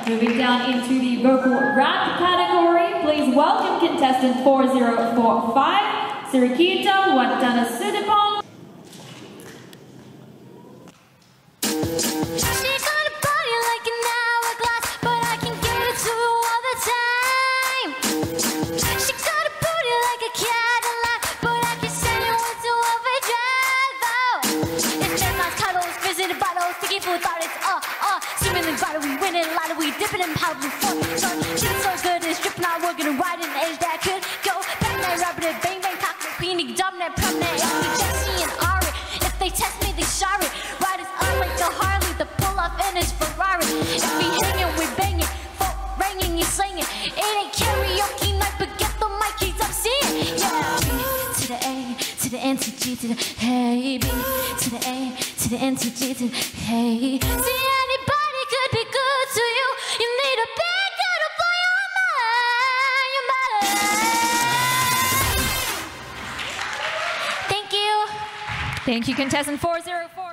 Moving down into the vocal rap category, please welcome contestant 4045, Sirikeeta, Wattanasuthipong. We dipping in powder before she's so good it's dripping out. We're gonna ride an edge that could go back that rabbit bang bang cock the queenie dominant prominent Jesse and Ari. If they test me they sorry. Riders on like the Harley, the pull off in his Ferrari. If we hanging we banging, folk ringing you slinging. It ain't karaoke night but get the mic he's up singing. Yeah, B to the A to the N to G to the hey, B to the A to the N to G to the hey. See anybody could be good to you. You need a big girl to blow your mind. Thank you. Thank you, contestant 404.